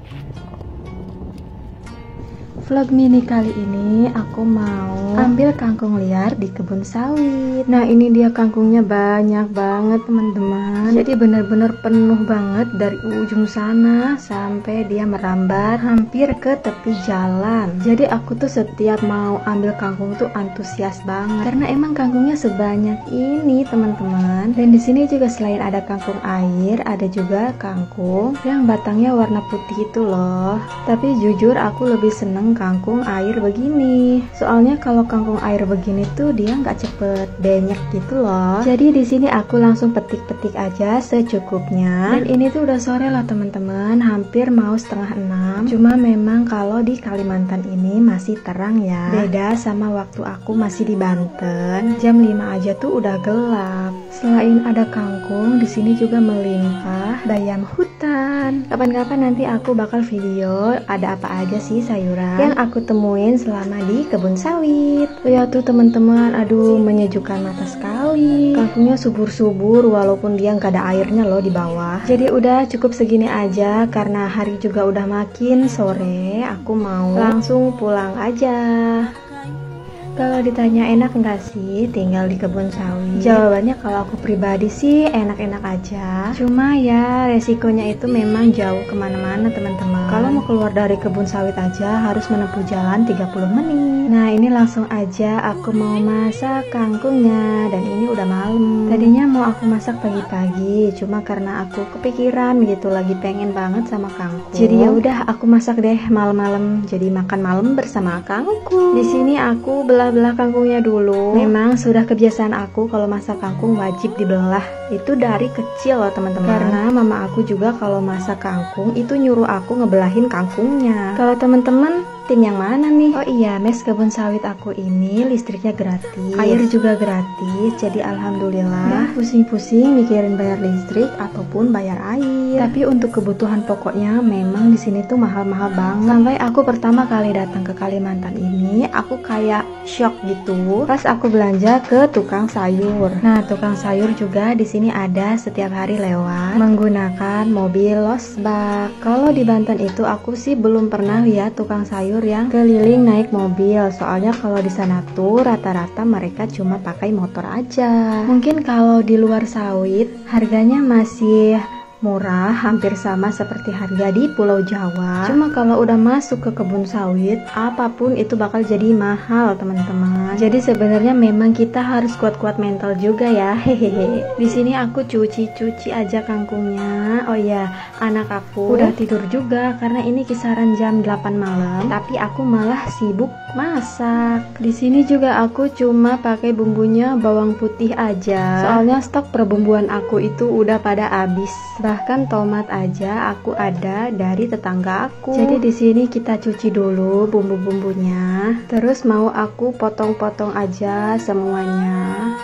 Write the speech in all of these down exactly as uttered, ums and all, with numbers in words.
Vlog mini kali ini aku mau ambil kangkung liar di kebun sawit. Nah ini dia kangkungnya banyak banget teman-teman. Jadi benar-benar penuh banget dari ujung sana sampai dia merambat hampir ke tepi jalan. Jadi aku tuh setiap mau ambil kangkung tuh antusias banget karena emang kangkungnya sebanyak ini teman-teman. Dan di sini juga selain ada kangkung air, ada juga kangkung yang batangnya warna putih itu loh. Tapi jujur aku lebih seneng kangkung air begini. Soalnya kalau kangkung air begini tuh dia nggak cepet banyak gitu loh. Jadi di sini aku langsung petik-petik aja secukupnya. Dan ini tuh udah sore lah teman-teman, hampir mau setengah enam. Cuma memang kalau di Kalimantan ini masih terang ya. Beda sama waktu aku masih di Banten, jam lima aja tuh udah gelap. Selain ada kangkung, di sini juga melimpah bayam hutan. Kapan-kapan nanti aku bakal video ada apa aja sih sayuran yang aku temuin selama di kebun sawit. Lihat tuh teman-teman, aduh menyejukkan mata sekali. Kangkungnya subur-subur walaupun dia nggak ada airnya loh di bawah. Jadi udah cukup segini aja karena hari juga udah makin sore. Aku mau langsung pulang aja. Kalau ditanya enak nggak sih tinggal di kebun sawit? Jawabannya kalau aku pribadi sih enak-enak aja. Cuma ya resikonya itu memang jauh kemana-mana teman-teman. Kalau mau keluar dari kebun sawit aja harus menempuh jalan tiga puluh menit. Nah ini langsung aja aku mau masak kangkungnya. Dan ini udah malam. Tadinya mau aku masak pagi-pagi, cuma karena aku kepikiran gitu lagi pengen banget sama kangkung. Jadi ya udah aku masak deh malam-malam. Jadi makan malam bersama kangkung. Di sini aku belah belah kangkungnya dulu. Memang sudah kebiasaan aku kalau masak kangkung wajib dibelah. Itu dari kecil loh teman-teman. Karena mama aku juga kalau masak kangkung itu nyuruh aku ngebelahin kangkungnya. Kalau teman-teman tim yang mana nih? Oh iya, mes kebun sawit aku ini listriknya gratis, air juga gratis. Jadi alhamdulillah nggak pusing-pusing mikirin bayar listrik ataupun bayar air. Tapi untuk kebutuhan pokoknya memang di sini tuh mahal-mahal banget. Sampai aku pertama kali datang ke Kalimantan ini, aku kayak shock gitu pas aku belanja ke tukang sayur. Nah, tukang sayur juga di sini ada setiap hari lewat menggunakan mobil losbak. Kalau di Banten itu aku sih belum pernah lihat tukang sayur yang keliling naik mobil. Soalnya kalau di sana tuh rata-rata mereka cuma pakai motor aja. Mungkin kalau di luar sawit harganya masih murah, hampir sama seperti harga di Pulau Jawa. Cuma kalau udah masuk ke kebun sawit, apapun itu bakal jadi mahal teman-teman. Jadi sebenarnya memang kita harus kuat-kuat mental juga ya. Hehehe. Di sini aku cuci-cuci aja kangkungnya. Oh iya, anak aku udah tidur juga karena ini kisaran jam delapan malam. Tapi aku malah sibuk masak. Di sini juga aku cuma pakai bumbunya bawang putih aja. Soalnya stok perbumbuan aku itu udah pada habis. Bahkan tomat aja aku ada dari tetangga aku. Jadi di sini kita cuci dulu bumbu-bumbunya. Terus mau aku potong-potong aja semuanya.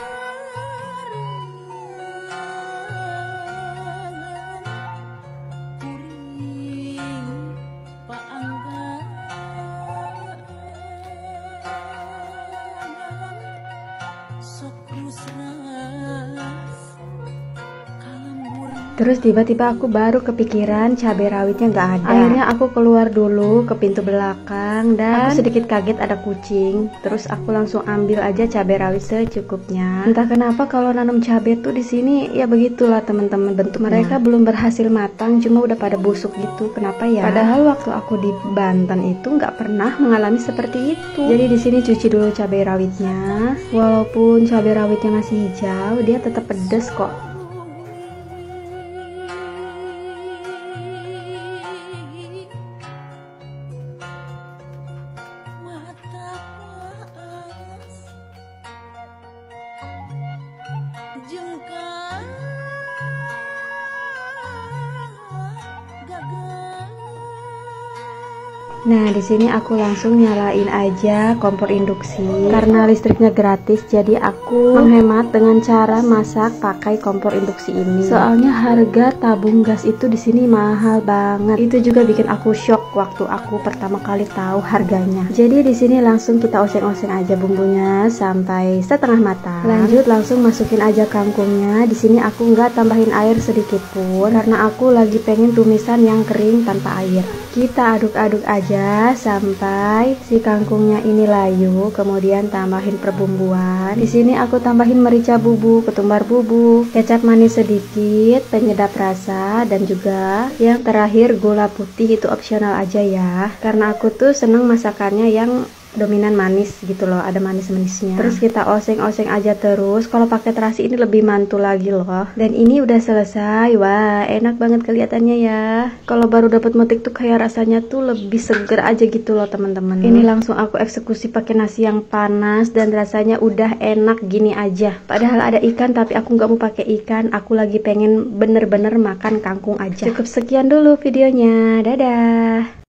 Terus tiba-tiba aku baru kepikiran cabai rawitnya nggak ada. Akhirnya aku keluar dulu ke pintu belakang dan aku sedikit kaget ada kucing. Terus aku langsung ambil aja cabai rawit secukupnya. Entah kenapa kalau nanam cabai tuh di sini ya begitulah teman-teman, bentuk mereka belum berhasil matang, cuma udah pada busuk gitu. Kenapa ya? Padahal waktu aku di Banten itu nggak pernah mengalami seperti itu. Jadi di sini cuci dulu cabai rawitnya. Walaupun cabai rawitnya masih hijau, dia tetap pedes kok. Nah, di sini aku langsung nyalain aja kompor induksi. Karena listriknya gratis, jadi aku menghemat dengan cara masak pakai kompor induksi ini. Soalnya harga tabung gas itu di sini mahal banget. Itu juga bikin aku shock waktu aku pertama kali tahu harganya. Jadi di sini langsung kita oseng-oseng aja bumbunya sampai setengah matang. Lanjut langsung masukin aja kangkungnya. Di sini aku nggak tambahin air sedikit pun karena aku lagi pengen tumisan yang kering tanpa air. Kita aduk-aduk aja sampai si kangkungnya ini layu, kemudian tambahin perbumbuan. Di sini aku tambahin merica bubuk, ketumbar bubuk, kecap manis sedikit, penyedap rasa, dan juga yang terakhir gula putih. Itu opsional aja ya. Karena aku tuh seneng masakannya yang dominan manis gitu loh, ada manis-manisnya. Terus kita oseng-oseng aja terus. Kalau pakai terasi ini lebih mantul lagi loh. Dan ini udah selesai. Wah, enak banget kelihatannya ya. Kalau baru dapat motik tuh kayak rasanya tuh lebih seger aja gitu loh teman-teman. Ini langsung aku eksekusi pakai nasi yang panas dan rasanya udah enak gini aja. Padahal ada ikan tapi aku nggak mau pakai ikan. Aku lagi pengen bener-bener makan kangkung aja. Cukup sekian dulu videonya. Dadah.